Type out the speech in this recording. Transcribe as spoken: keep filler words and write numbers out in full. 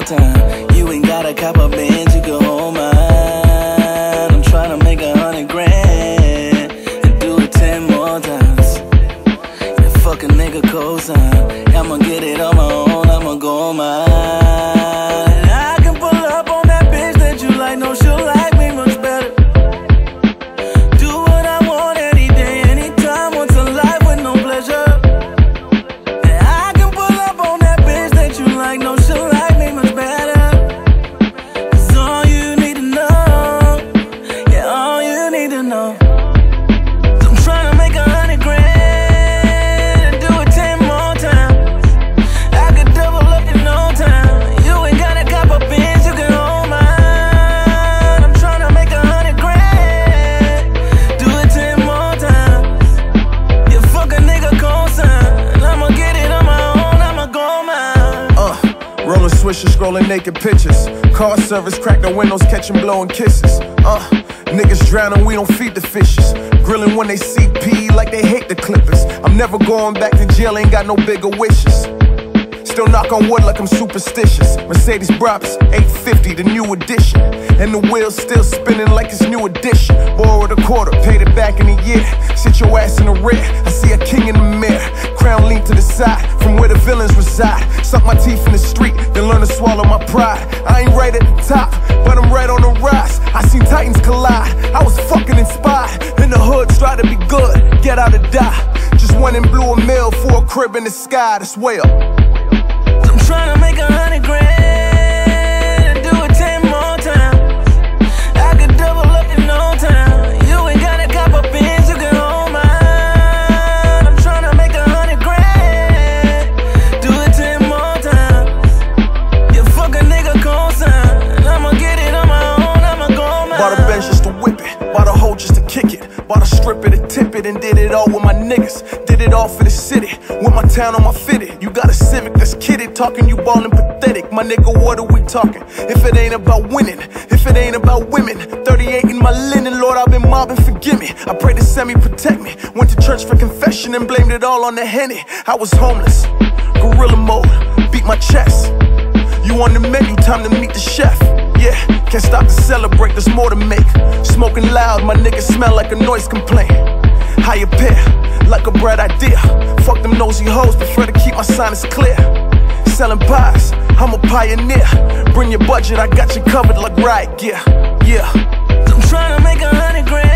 more time. You ain't got a cop a Benz, you can hold mine. I'm tryna make a hundred grand and do it ten more times. And fuck a nigga cosign. I'ma get it on my own, I'ma go on mine. I can pull up on that bitch that you like, no, she'll like me much better. Do what I want any day, anytime, once a life with no pleasure. And I can pull up on that bitch that you like, no, she'll like me much better. It's all you need to know, yeah, all you need to know. So I'm tryna make a hundred grand and do it ten more times. I could double up in no time. You ain't gotta cop a Benz, you can hold mine. I'm tryna make a hundred grand, do it ten more times. You fuck a nigga cosign, I'ma get it on my own, I'ma go mine. Uh, rolling swishers, scrolling naked pictures. Car service, crack the windows, catching blowing kisses. Uh, niggas drowning, we don't feed the fishes. Grilling when they C P like they hate the Clippers. I'm never going back to jail, ain't got no bigger wishes. Still knock on wood like I'm superstitious. Mercedes Brabus, eight fifty, the new edition. And the wheels still spinning like it's new edition. Borrowed a quarter, paid it back in a year. Sit your ass in the rear, I see a king in the mirror. Crown lean to the side, from where the villains reside. Suck my teeth in the street, then learn to swallow my pride. I ain't right at the top, but I'm right on the rise. I seen titans collide, I was fucking inspired. In the hood, try to be good, get out or die. Just went and blew a mill for a crib in the sky, that's way up. I'm tryna make a hundred grand and do it ten more times. I could double up in no time. You ain't gotta cop a Benz, you can hold mine. I'm tryna make a hundred grand, do it ten more times. You fuck a nigga cosign, I'ma get it on my own, I'ma go mine. Bought a Benz just to whip it, bought a hoe just to kick it. Bought a strip it, a tip it, and did it all with my niggas. Did it all for the city, with my town on my fitted. You got a Civic that's kidded, talking you ballin' pathetic. My nigga, what are we talking? If it ain't about winning, if it ain't about women. thirty-eight in my linen, Lord, I've been mobbing, forgive me. I pray to semi protect me. Went to church for confession and blamed it all on the Henny. I was homeless, gorilla mode, beat my chest. You on the menu, time to meet the chef. Yeah, can't stop to celebrate, there's more to make. Smoking loud, my niggas smell like a noise complaint. Higher pair, like a bright idea. Fuck them nosy hoes, prefer to keep my sinus clear. Selling pies, I'm a pioneer. Bring your budget, I got you covered like riot gear. Yeah. I'm tryna make a hundred grand